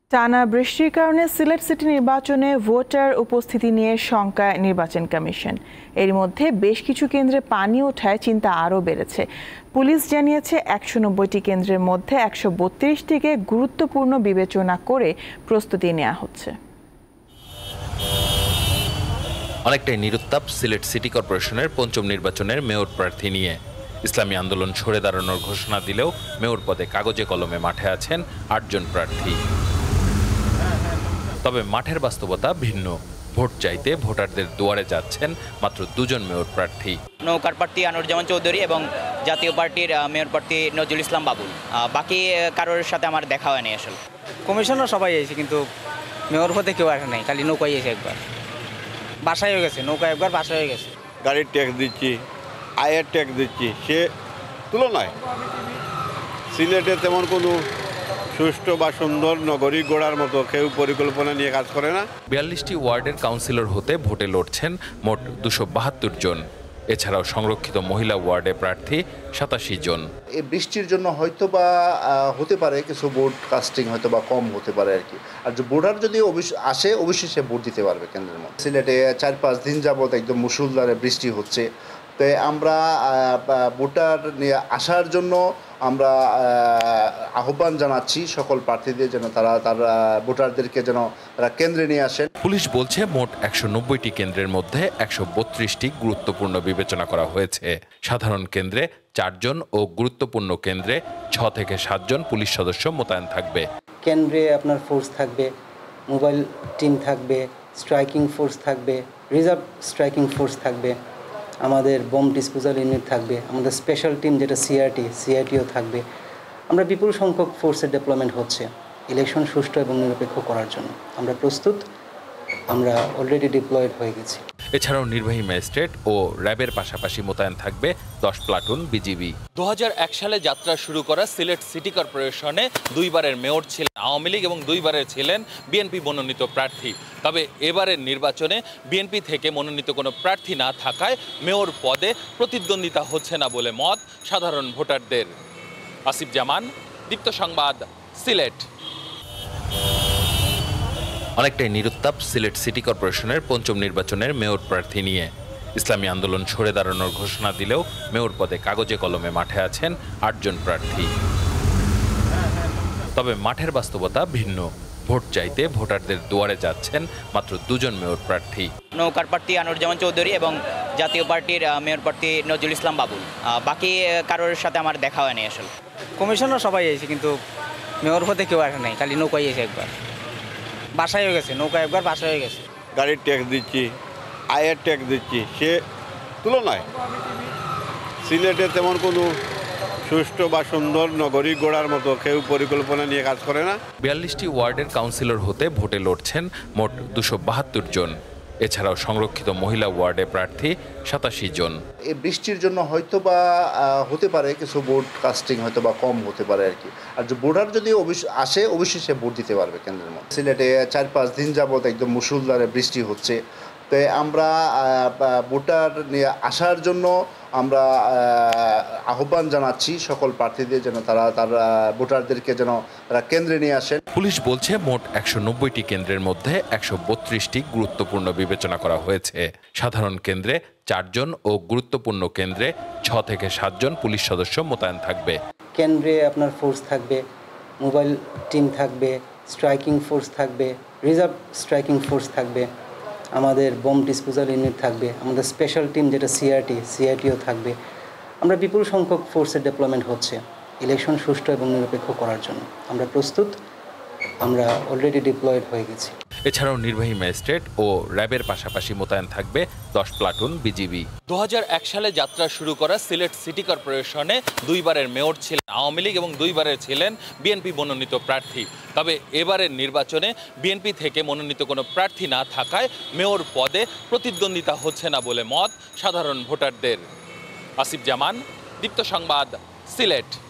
টানা বৃষ্টির কারণে সিলেট সিটি নির্বাচনে ভোটার উপস্থিতি নিয়ে শঙ্কায় নির্বাচন কমিশন। এর মধ্যে বেশ কিছু কেন্দ্রে পানি ওঠায় চিন্তা আরও বেড়েছে। পুলিশ জানিয়েছে ১৯০টি কেন্দ্রের মধ্যে ১৩২টিকে গুরুত্বপূর্ণ বিবেচনা করে প্রস্তুতি নেওয়া হচ্ছে। অনেকটাই নিরুত্তাপ সিলেট সিটি কর্পোরেশনের পঞ্চম নির্বাচনের মেয়র প্রার্থী নিয়ে। ইসলামী আন্দোলন সরে দাঁড়ানোর ঘোষণা দিলেও মেয়র পদে কাগজে কলমে মাঠে আছেন ৮ জন প্রার্থী। তবে মাঠের বাস্তবতা ভিন্ন। ভোট চাইতে ভোটারদের দুয়ারে যাচ্ছেন মাত্র ২ জন মেয়র প্রার্থী। নৌকার প্রার্থী আনোয়ারুজ্জামান চৌধুরী এবং জাতীয় পার্টির মেয়র প্রার্থী নজরুল ইসলাম বাবুল। বাকি কারোর সাথে আমার দেখা হয়নি আসলে। কমিশনার সবাই এসেছে কিন্তু মেয়র পদে কেউ আসে নাই, খালি নৌকায় এসে একবার বাসায় হয়ে গেছে, নৌকা একবার বাসায় হয়ে গেছে। গাড়ির ট্যাক্স দিচ্ছি, আয়ের ট্যাক্স দিচ্ছি, সে তুলনায় সিলেটে তেমন কোনো সুষ্ঠু বা সুন্দর নগরী গড়ার মতো কেউ পরিকল্পনা নিয়ে কাজ করে না। ৪২টি ওয়ার্ডের কাউন্সিলর হতে ভোটে লড়ছেন মোট ২৭২ জন। এছাড়াও সংরক্ষিত মহিলা ওয়ার্ডে প্রার্থী ৮৭ জন। এই বৃষ্টির জন্য হয়তো বা হতে পারে কিছু ভোট কাস্টিং হয়তো বা কম হতে পারে আর কি। আর যে ভোটার যদি আসে অবশ্যই সে ভোট দিতে পারবে কেন্দ্রের মধ্যে। সিলেটে ৪-৫ দিন যাবত একদম মুষলধারে বৃষ্টি হচ্ছে। তো আমরা ভোটার নিয়ে আসার জন্য আমরা আহ্বান জানাচ্ছি সকল প্রার্থীদের যেন তারা ভোটারদেরকে যেন তারা কেন্দ্রে নিয়ে আসেন। পুলিশ বলছে মোট ১৯০টি কেন্দ্রের মধ্যে ১৩২টি গুরুত্বপূর্ণ বিবেচনা করা হয়েছে। সাধারণ কেন্দ্রে ৪ জন ও গুরুত্বপূর্ণ কেন্দ্রে ৬ থেকে ৭ জন পুলিশ সদস্য মোতায়েন থাকবে। কেন্দ্রে আপনার ফোর্স থাকবে, মোবাইল টিম থাকবে, স্ট্রাইকিং ফোর্স থাকবে, রিজার্ভ স্ট্রাইকিং ফোর্স থাকবে, আমাদের বোম ডিসপোজাল ইউনিট থাকবে, আমাদের স্পেশাল টিম যেটা সিআরটিও থাকবে। আমরা বিপুল সংখ্যক ফোর্সের ডেভেলপমেন্ট হচ্ছে ইলেকশন সুষ্ঠু এবং নিরপেক্ষ করার জন্য। আমরা প্রস্তুত, আমরা অলরেডি ডিপ্লয়েড হয়ে গেছি। এছাড়াও নির্বাহী ম্যাজিস্ট্রেট ও র্যাবের পাশাপাশি মোতায়েন থাকবে ১০ প্লাটুন বিজিবি। ২০০১ সালে যাত্রা শুরু করা সিলেট সিটি কর্পোরেশনে ২ বারের মেয়র ছিলেন আওয়ামী লীগ এবং ২ বারের ছিলেন বিএনপি মনোনীত প্রার্থী। তবে এবারের নির্বাচনে বিএনপি থেকে মনোনীত কোনো প্রার্থী না থাকায় মেয়র পদে প্রতিদ্বন্দ্বিতা হচ্ছে না বলে মত সাধারণ ভোটারদের। আসিফ জামান, দীপ্ত সংবাদ, সিলেট। অনেকটাই নিরুত্তাপ সিলেট সিটি কর্পোরেশনের পঞ্চম নির্বাচনের মেয়র প্রার্থী নিয়ে। ইসলামী আন্দোলন সরে দাঁড়ানোর ঘোষণা দিলেও মেয়র পদে কাগজে কলমে মাঠে আছেন ৮ জন প্রার্থী। তবে মাঠের বাস্তবতা ভিন্ন। ভোট চাইতে ভোটারদের দুয়ারে যাচ্ছেন মাত্র ২ জন মেয়র প্রার্থী। নৌকার প্রার্থী আনোয়ারুজ্জামান চৌধুরী এবং জাতীয় পার্টির মেয়র প্রার্থী নজরুল ইসলাম বাবুল। বাকি কারোর সাথে আমার দেখা হয়নি আসলে। কমিশনার সবাই এসেছে কিন্তু মেয়র পদে কেউ আসে নাই, খালি নৌকায় এসে একবার বাসায় হয়ে গেছে, নৌকা একবার বাসায় হয়ে গেছে। গাড়ির ট্যাক্স দিচ্ছি, আয়ের ট্যাক্স দিচ্ছি, সে তুলনায় সিলেটে তেমন কোনো সুষ্ঠু বা সুন্দর নগরী গড়ার মতো কেউ পরিকল্পনা নিয়ে কাজ করে না। ৪২টি ওয়ার্ডের কাউন্সিলর হতে ভোটে লড়ছেন মোট ২৭২ জন। এছাড়াও সংরক্ষিত মহিলা ওয়ার্ডে প্রার্থী ৮৭ জন। এই বৃষ্টির জন্য হয়তো বা হতে পারে কিছু ভোট কাস্টিং হয়তো বা কম হতে পারে আর কি। আর যে ভোটার যদি আসে অবশ্যই সে ভোট দিতে পারবে কেন্দ্রের মধ্যে। সিলেটে ৪-৫ দিন যাবত একদম মুষলধারে বৃষ্টি হচ্ছে। তো আমরা ভোটার নিয়ে আসার জন্য আমরা আহ্বান জানাচ্ছি সকল প্রার্থীদের যেন তারা ভোটারদেরকে যেন তারা কেন্দ্রে নিয়ে আসেন। পুলিশ বলছে মোট ১৯০টি কেন্দ্রের মধ্যে ১৩২টি গুরুত্বপূর্ণ বিবেচনা করা হয়েছে। সাধারণ কেন্দ্রে ৪ জন ও গুরুত্বপূর্ণ কেন্দ্রে ৬ থেকে ৭ জন পুলিশ সদস্য মোতায়েন থাকবে। কেন্দ্রে আপনার ফোর্স থাকবে, মোবাইল টিম থাকবে, স্ট্রাইকিং ফোর্স থাকবে, রিজার্ভ স্ট্রাইকিং ফোর্স থাকবে, আমাদের বোম ডিসপোজাল ইউনিট থাকবে, আমাদের স্পেশাল টিম যেটা সিআরটিও থাকবে। আমরা বিপুল সংখ্যক ফোর্সের ডেভেলপমেন্ট হচ্ছে ইলেকশন সুষ্ঠু এবং নিরপেক্ষ করার জন্য। আমরা প্রস্তুত, আমরা অলরেডি ডিপ্লয়েড হয়ে গেছি। এছাড়াও নির্বাহী ম্যাজিস্ট্রেট ও র্যাবের পাশাপাশি মোতায়েন থাকবে ১০ প্লাটুন বিজিবি। ২০০১ সালে যাত্রা শুরু করা সিলেট সিটি কর্পোরেশনে ২ বারের মেয়র ছিলেন আওয়ামী লীগ এবং ২ বারের ছিলেন বিএনপি মনোনীত প্রার্থী। তবে এবারের নির্বাচনে বিএনপি থেকে মনোনীত কোনো প্রার্থী না থাকায় মেয়র পদে প্রতিদ্বন্দ্বিতা হচ্ছে না বলে মত সাধারণ ভোটারদের। আসিফ জামান, দীপ্ত সংবাদ, সিলেট।